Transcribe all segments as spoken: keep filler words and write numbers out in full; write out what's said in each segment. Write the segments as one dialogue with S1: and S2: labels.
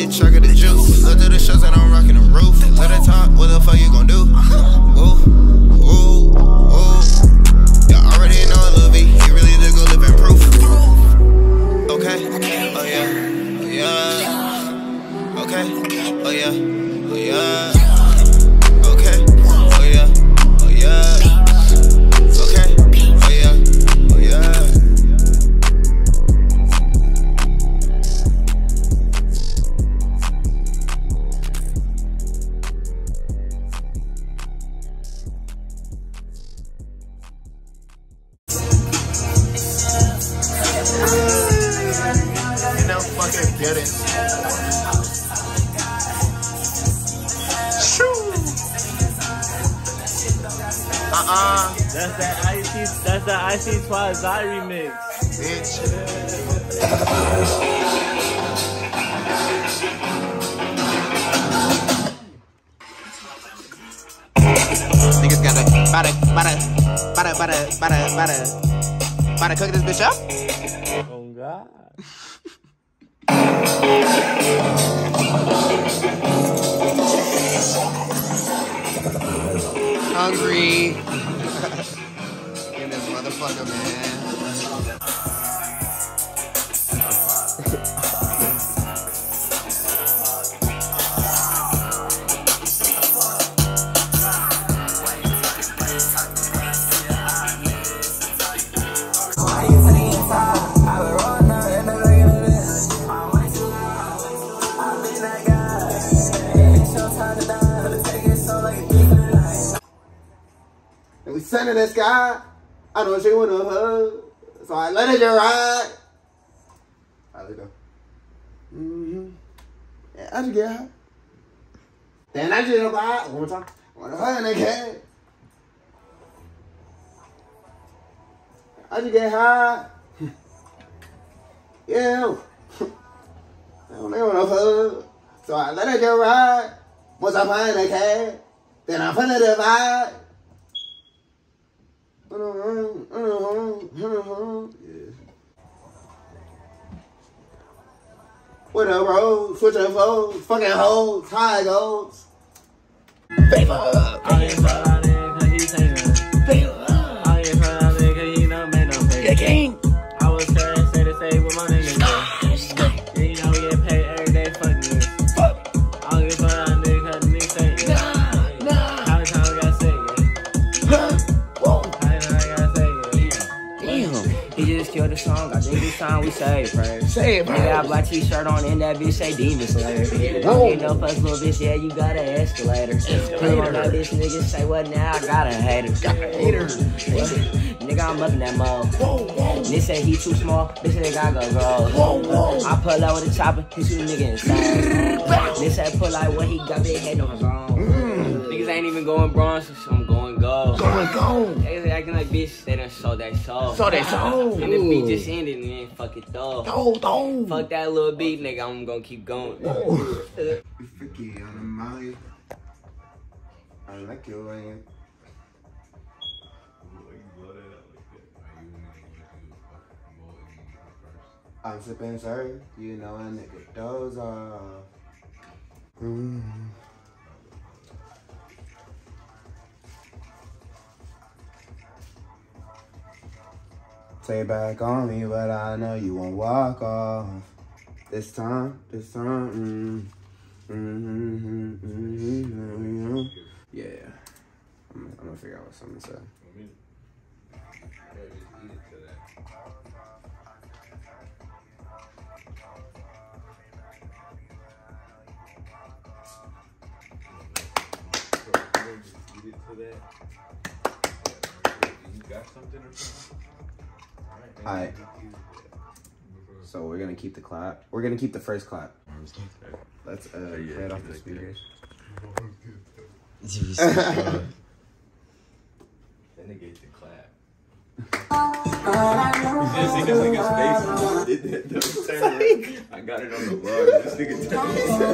S1: truck of the juice. Look through the shows and I'm rocking the roof. Let her talk, what the fuck you gon' do? Woo, woo, woo. Y'all already know Lil V, he really did go live in proof. Okay, oh yeah, oh yeah. Okay, oh yeah, oh yeah. Okay, oh yeah, oh yeah. Okay, oh yeah, oh yeah. You know, fucking get it. Uh-uh.
S2: That's that Icy, that's that Icy Twice I remix.
S1: Bitch. Niggas gotta, gotta, gotta, gotta, gotta, gotta, gotta, gotta cook this bitch up?
S2: Oh God.
S1: Hungry. In this motherfucker, man. And we sending this guy. I know she want a hug, so I let her just ride. Alright, let's go. Mm-hmm. Yeah, I just get high. Then I just get high. One more time. One more time, nigga. I just get high. Yeah. I don't want no hug, so I let her just ride. Once I find a cat, then I put her to vibe. Yeah. What up, bro? Switch up, folks. Fucking hoes. How it goes. Favor.
S2: I ain't trying out there cause he saying that.
S1: Favor.
S2: I ain't trying out there cause he don't make no pay.
S1: Yeah, king.
S2: I was trying to say the same with my niggas. Yeah, you know we get paid every day fucking this.
S1: Fuck.
S2: I don't give a fuck out there cause the niggas say it.
S1: Nah, nah.
S2: How many times I gotta say it?
S1: Huh? Whoa.
S2: How many times I gotta say it?
S1: Damn.
S3: He just killed the song. I think this time we saved, bro.
S1: Say it, bro.
S3: Nigga got a black t-shirt on and that bitch say Demon Slayer. Don't get no fuss, little bitch. Yeah, you got an escalator. Put on that bitch, nigga say what now? I got a hater.
S1: Got a hater.
S3: Nigga, I'm up in that mode.
S1: Whoa, whoa.
S3: They say he too small. Bitch, they gotta go grow.
S1: Whoa, whoa.
S3: I pull out with a chopper. He shoot a nigga inside. They say pull out what he got big head on his own.
S1: Mm.
S3: Niggas ain't even going bronze, so I'm going gold.
S1: Going gold.
S3: Niggas acting like bitch, they done sold that soul.
S1: So they sold.
S3: And the beat just ended and then fuck it though.
S1: Go, go.
S3: Fuck that little beat, nigga. I'm gonna keep going.
S1: Freaky on the mind. I like your way. I'm sipping, sir. You know a nigga doze off. Mm. Say back on me, but I know you won't walk off. This time, this time, mm. Mm-hmm, mm-hmm, mm-hmm. Yeah. I'm, I'm gonna figure out what something to say. Alright. So we're gonna keep the clap. We're gonna keep the first clap. Let's uh play it off the speakers.
S4: That nigga hit the clap. You just see this nigga's face when he did that though. Turn around. I got it on the vlog. This nigga turned his head.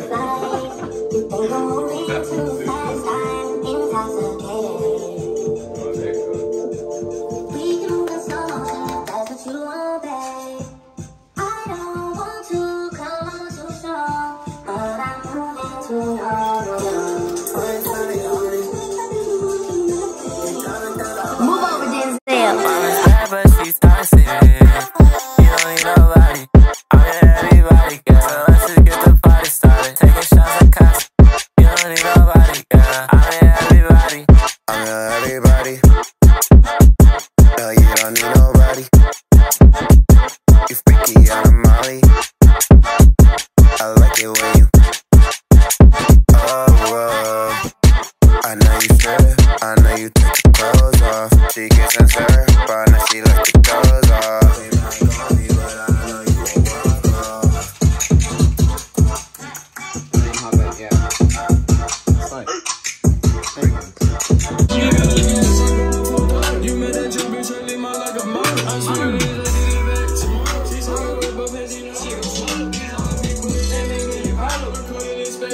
S5: I don't want to come on too strong.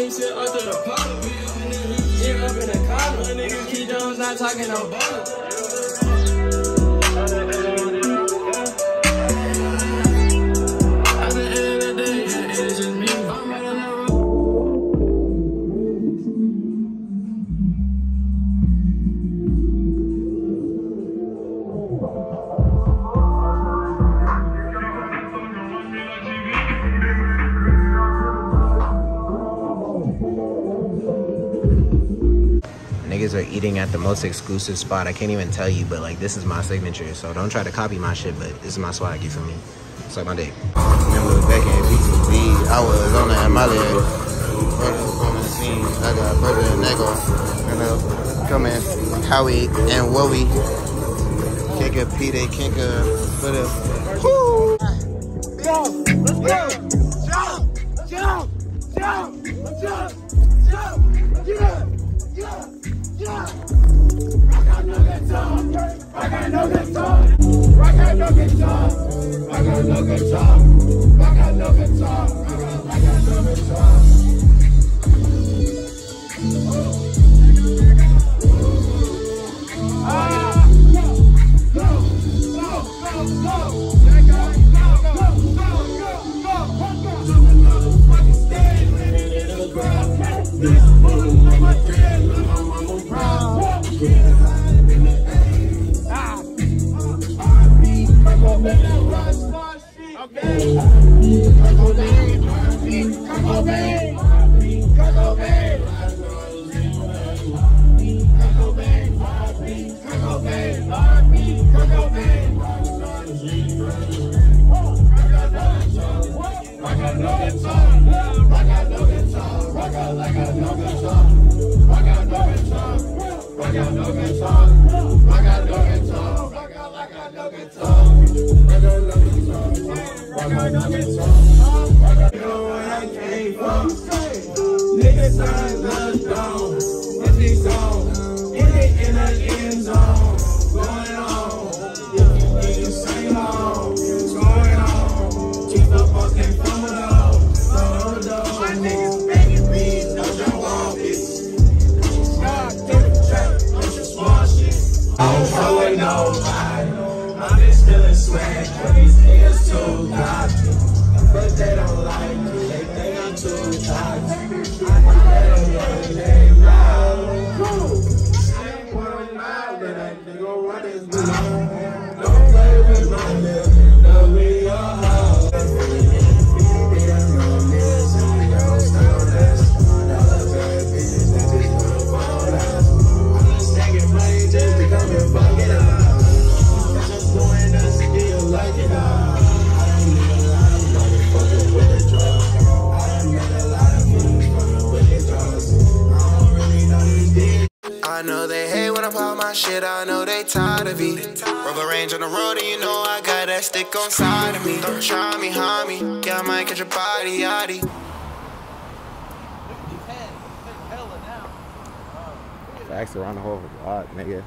S2: shit under the pole. Get up in the collar. Niggas keep Jones not talking no butter.
S3: Niggas are eating at the most exclusive spot. I can't even tell you, but like this is my signature. So don't try to copy my shit, but this is my swag, you feel me? Suck my dick. Remember back in B T V, I was on that Molly. On the scene, I got brother and Nego. You know, coming, Howie and Wowie. Kinka, P-Day, Kinka, for the. Woo! Yo, let's go! Jump! Jump! Jump! Jump! Jump! Get up! Get up! Rock out no guitar, rock out no guitar, rock out no guitar, rock out no guitar, rock out no guitar, rock out no guitar. Ah, go, go, go, go, go, let go, go, go, go, go, go, go, go, fucking stand in the ground, this move on my head, I'm proud. Niggas sign the dome. It's the zone. Hit it in the end zone. Going on. If you need to sing on. It's going on. Keep the fucking phone up. No, no. My niggas begging me. No, jump off it. Stop, take a check. I'm just small shit. I'm showing nobody. I'm just feeling swag. But these niggas too cocky. But they don't like me. They think I'm too toxic.
S1: I know they hate when I pop my shit, I know they tired of me. Rubber range on the road and you know I got that stick on side of me. Don't try me, homie, yeah I might catch your body, yaddy.
S3: Facts around the whole lot, nigga.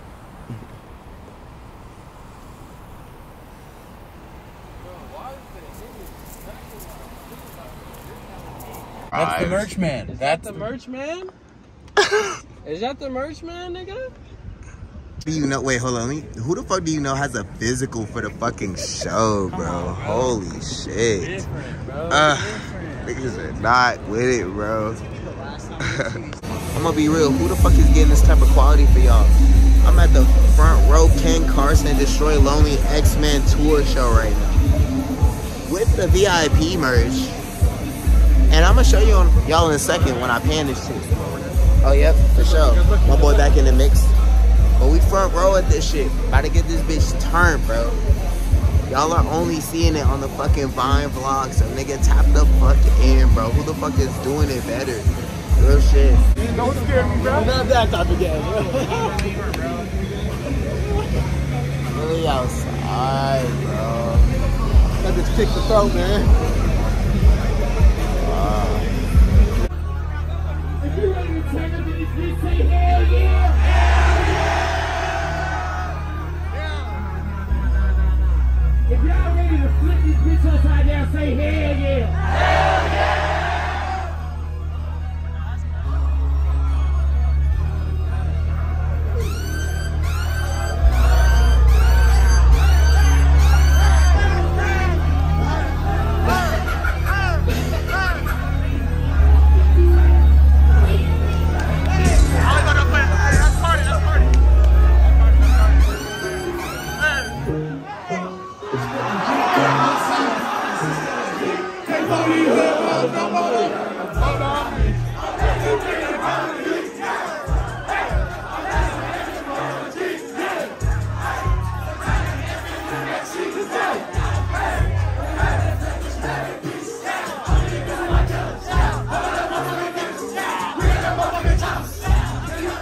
S5: That's the merch man.
S2: Is
S5: That's
S2: that the merch man? Is that the merch man, nigga?
S3: Do you know? Wait, hold on. Me, who the fuck do you know has a physical for the fucking show, bro? On, bro. Holy shit!
S2: Different, bro.
S3: Uh,
S2: Different.
S3: Niggas are not with it, bro. I'm gonna be real. Who the fuck is getting this type of quality for y'all? I'm at the front row Ken Carson Destroy Lonely X-Men tour show right now with the V I P merch. And I'm gonna show you y'all in a second when I pan this shit. Oh, yep, for sure. My boy back in the mix. But we front row at this shit. About to get this bitch turned, bro. Y'all are only seeing it on the fucking Vine vlog. So nigga, tap the fuck in, bro. Who the fuck is doing it better? Real shit.
S5: Don't scare me, bro. Not that type of guy, bro.
S3: Really outside, bro.
S5: That bitch kicked the throat, man.
S6: If you ready to turn up in this bitch, say hell yeah! Hell yeah! If y'all ready to flip this bitch upside down, say hell yeah! Hell yeah!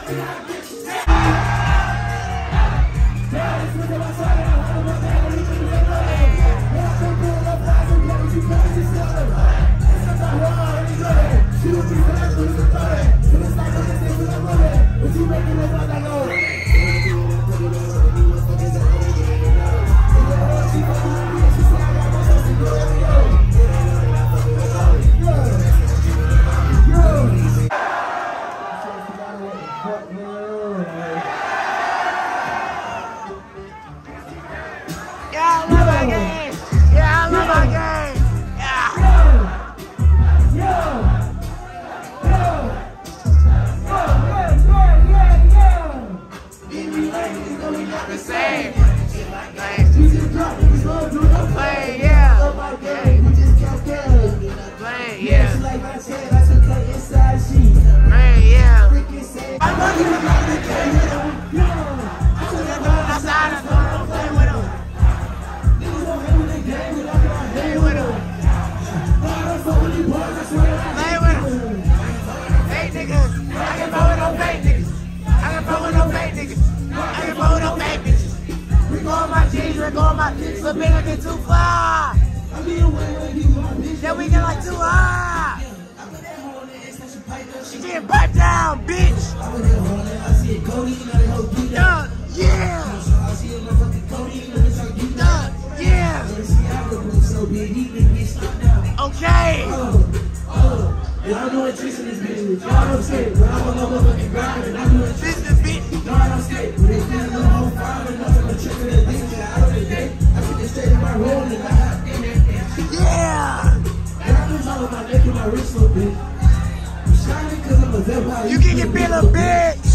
S7: You can get big little bitch.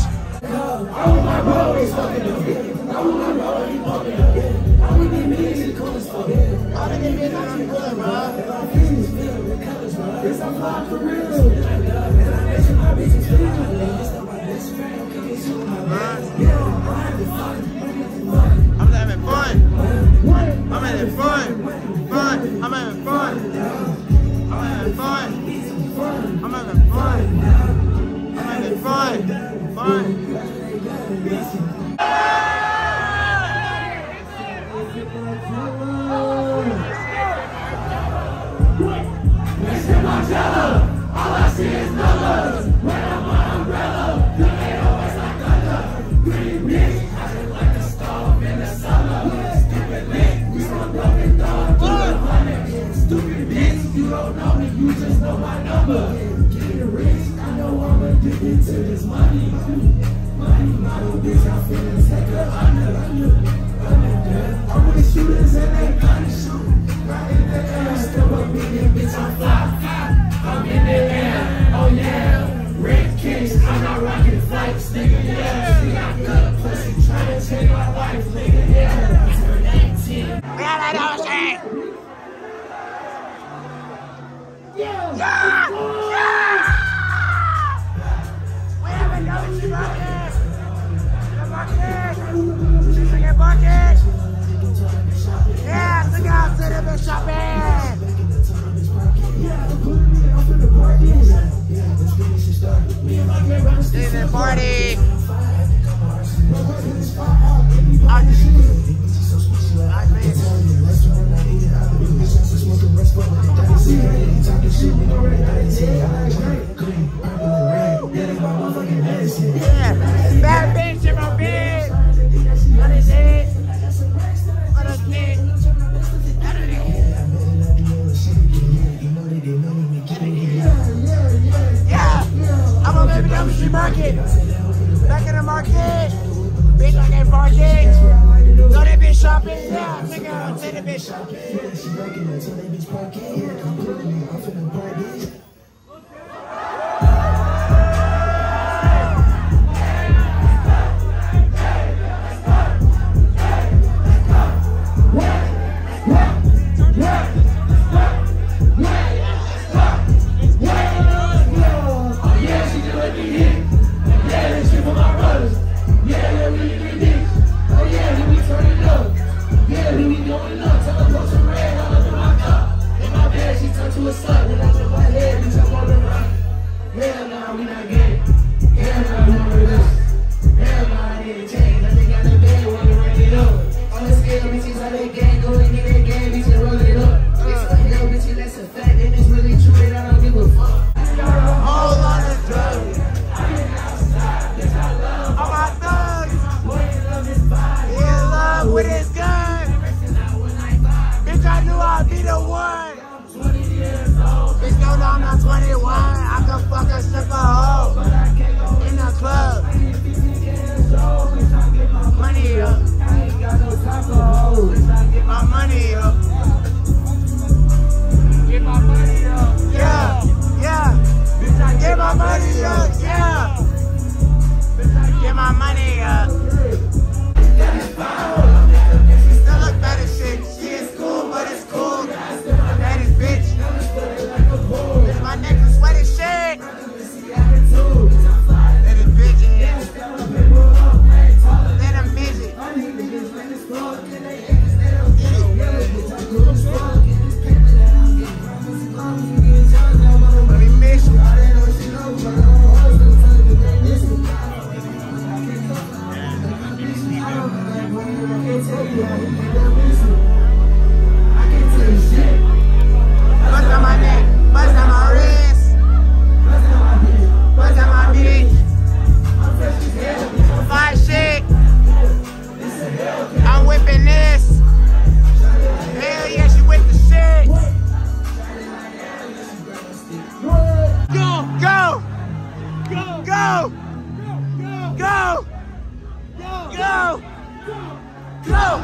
S3: I'm having fun. I'm having fun. Fun. I'm having fun. I'm having fun. I'm having fun. I'm having fun. Fun.
S6: All I see is numbers. When I'm on umbrella, the ain't always like thunder. Green bitch, I look like a storm in the summer. Stupid bitch, we from broken dog to the hundred. Stupid bitch, you don't know me, you just know my number. Getting rich, I know I'm addicted to this money. Money, model bitch, I'm feeling take her under, under, under. I'm with shooters and they gun shoot. Right in the air, step up in here, bitch, I'm fly, fly. I'm in the air, oh yeah. Red kicks, I'm not rocking flights, nigga, yeah. See, I got a pussy trying to change my life, nigga, yeah. I turned eighteen.
S7: Yeah, that was it.
S6: Yeah!
S7: Yeah! Yeah! We haven't known you bucket. The bucket. She's like a bucket. Yeah, look out to the bitch shopping. This is a party. Yeah, bad bitch in my bed. What is it? What a kid. Yeah, I'm a baby down the street market. Back in the market. Bitch, I get market. So they been shopping. Yeah, nigga, say they been shopping.
S6: To a slut when I took my head
S7: money up, yeah. Get my money up. Still look better shit. She is cool, but it's cool. That is bitch. Bitch, my neck is sweaty shit. That is bitch. Let him midget. We miss you. Bust on my neck, bust on my wrist, bust on my bitch. Fine shit. I'm whipping this. Hell yeah, she with the shit. Go, go, go, go, go, go, go, go.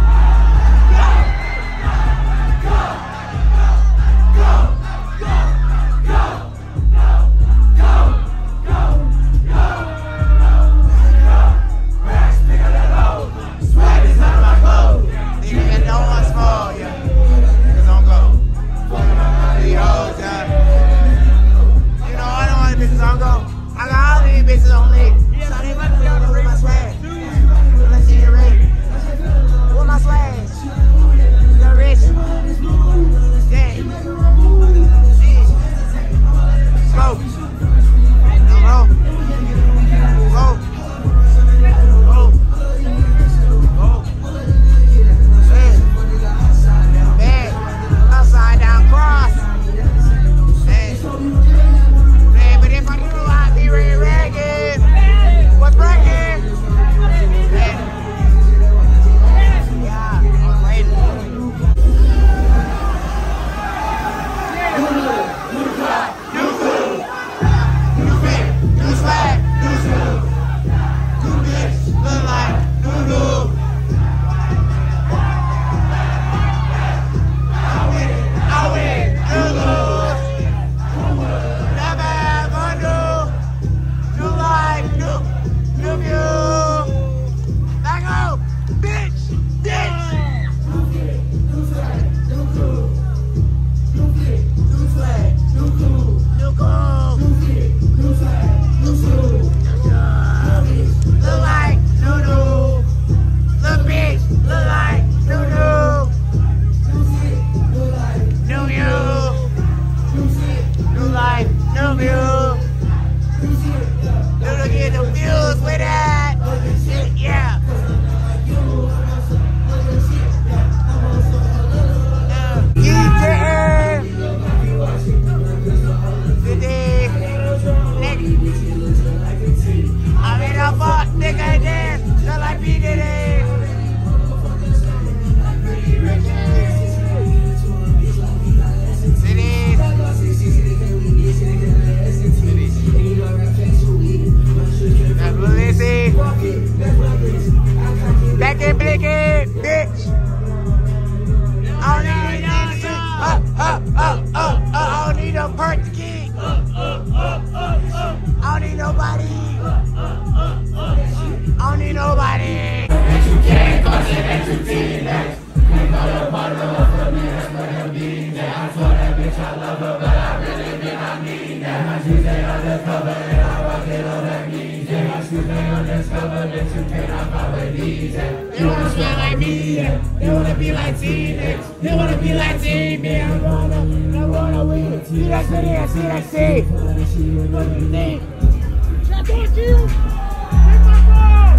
S6: You wanna smell like me, you wanna be like T-Nix, you wanna be like T-Me, I'm gonna, I'm gonna win. See that shit, see that shit. What do you think? Shout out to you. Take my ball.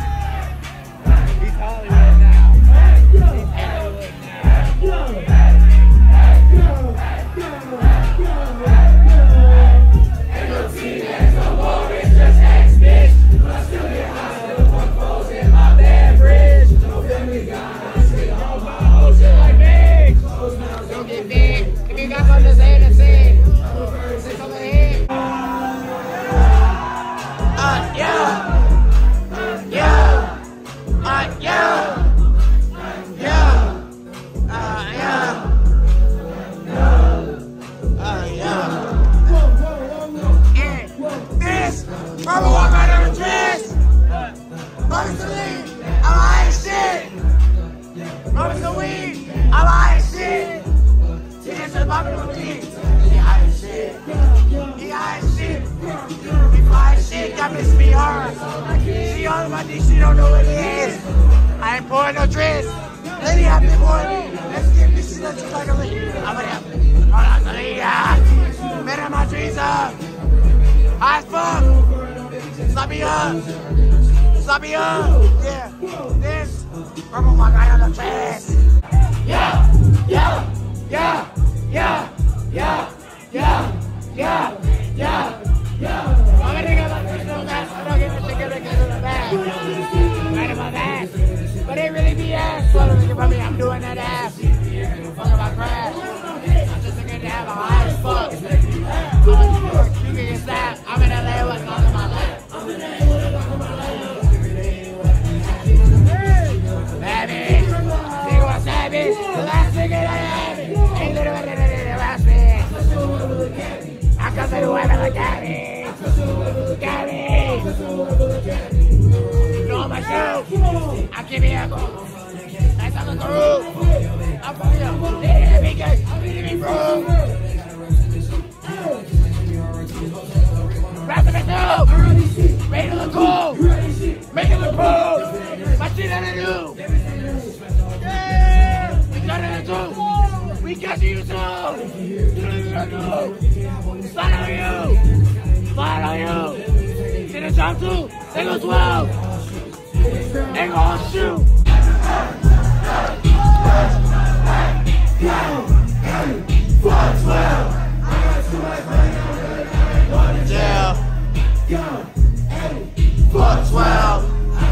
S6: He's Hollywood now. He's Hollywood now. Ain't no T-Nix no more, it's just X, bitch. But I still get high, still put clothes in my bed bridge. No family guy, I see all my whole shit like big. Don't get big, if you got something to say, to say. Say something here. Uh, yeah.
S7: dress. Purple walk right on the dress. Mama's the weed. I'm high as shit. Mama's the weed. I'm high as shit. She just said, Mama, the weed. He high as shit. He high as shit. He fly as shit. Got Miss Me hard. She all about this. She don't know what it is. I ain't pouring no dress. Lady, I've been pouring. Let's get this shit just like a lady. I'm gonna have to. Hold on, lady. Man, I'm my dreams up. High as fuck. Slap me up. Slap me up. Yeah. This. Purple my guy on the chest. Yeah. Yeah. Yeah. Yeah. Yeah. Yeah. Yeah. Yeah. Yeah. I'm gonna get my fish on that. I don't give a shit. Get it in the back. Right in my back. But it really be ass. So looking for me, I'm doing that ass. Fuck about crash. I'm just looking to have a high as fuck. You can get slapped. I'm in L A with all of my life. I'm in L A with all of my life. Savage. Nigga was savage. The last nigga that I have it. Ain't little bit of the last bitch. I come to the women like Gabby. Gabby. You know my shoe. I give me a go. Nice on the roof. I'm from you. They need me good. I'm going to be broke. Wrap it up. Ready to look cool. Make it look cool. My shit on the new. Yeah. We got it too. We got you too. Slide on you. Slide on you. See the top two. They go twelve. They gon' shoot. Yeah. Fuck twelve.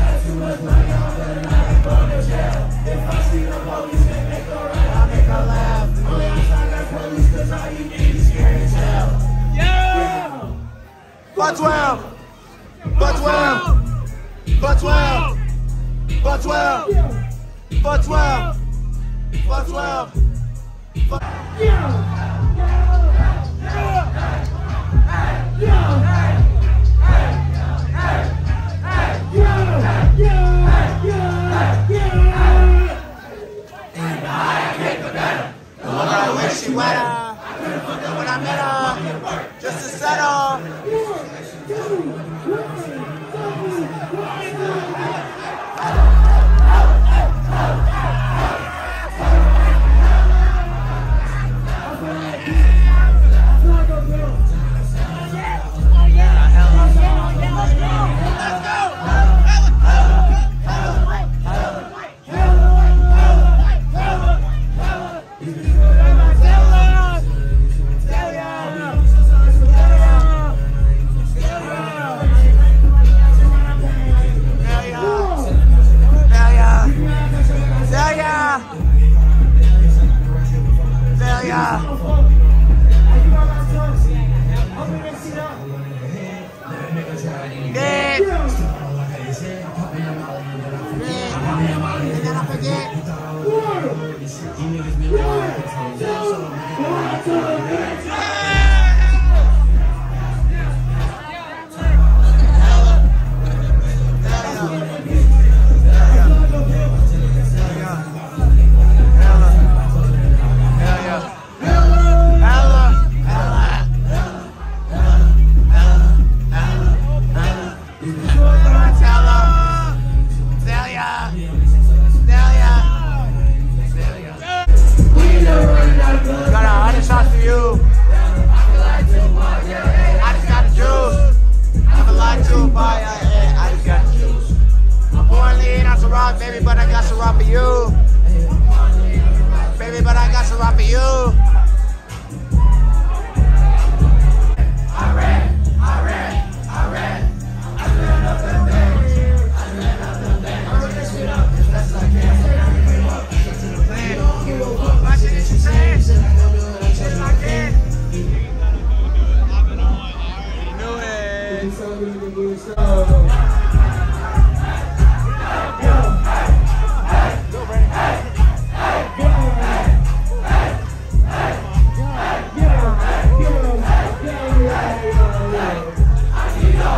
S7: If I see the police, they make her right. I make her laugh. Oh yeah, I got police, cause all you need is scary as hell. Yeah. Fuck twelve. Fuck twelve. Fuck twelve. Fuck twelve. Fuck twelve. Fuck twelve. Fuck. Yeah. I wish she wetter when I met her, just to settle. Baby, but I got some rock for you. Baby, but I got some rock for you. I ran, I ran, I ran. I ran up them things. I ran up them things. I wrote this shit up as best as I can. I came up to the plan. My shit is insane. Shit is like it. I knew it. I need all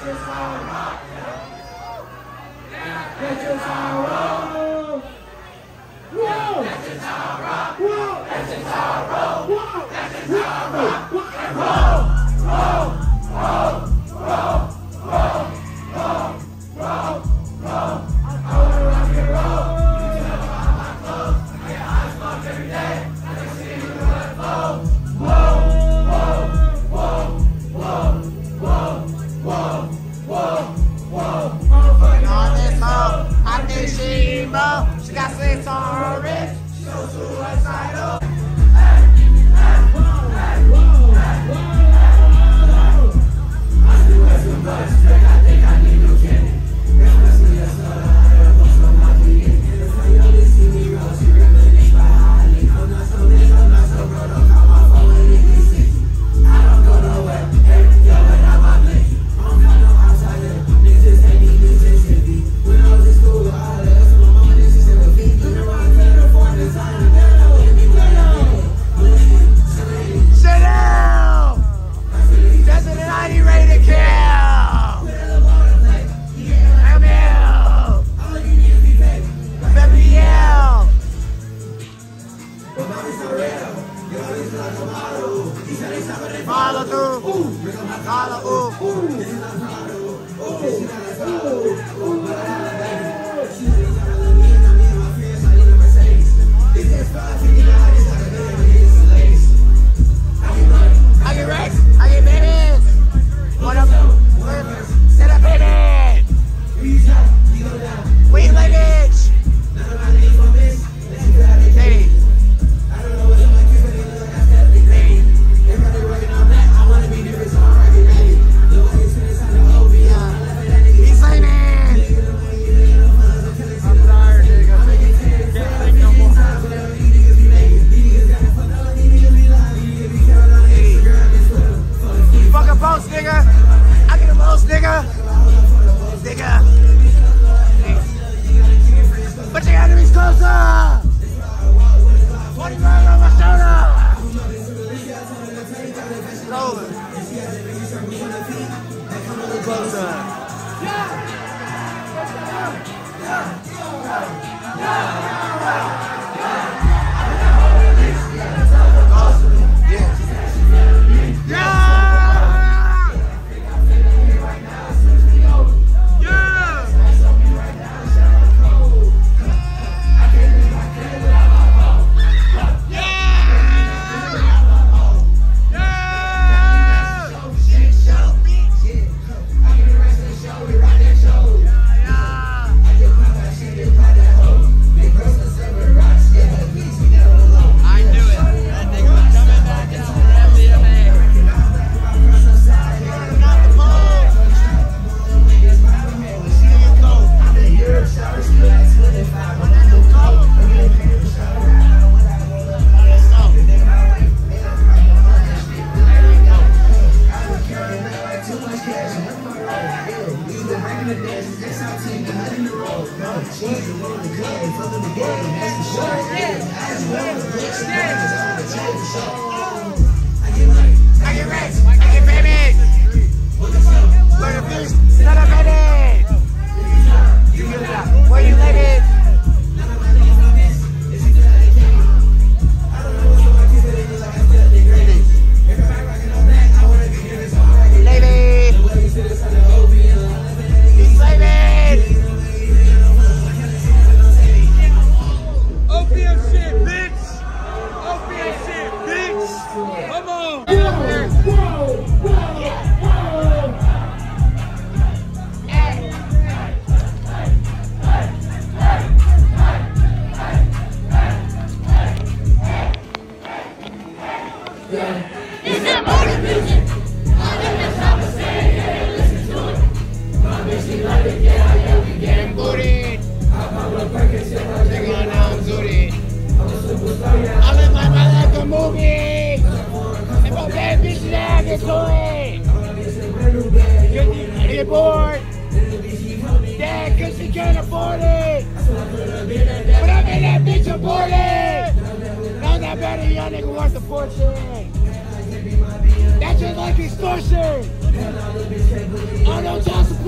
S7: That's just like extortion. Oh, don't talk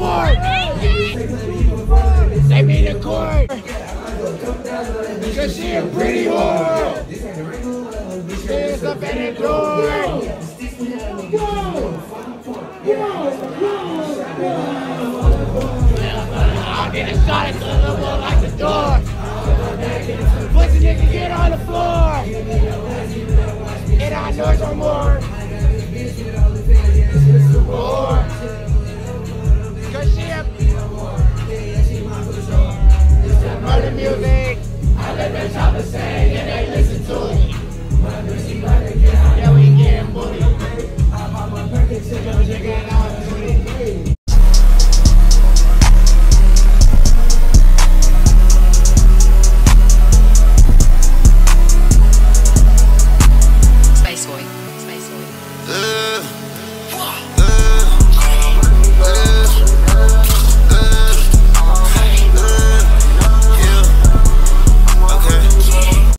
S7: court. Take me to court. Cause she a pretty whore. She's up at the door. I'll get a shot at the little boy like the door. Pussy nigga get on the floor. And I know some more.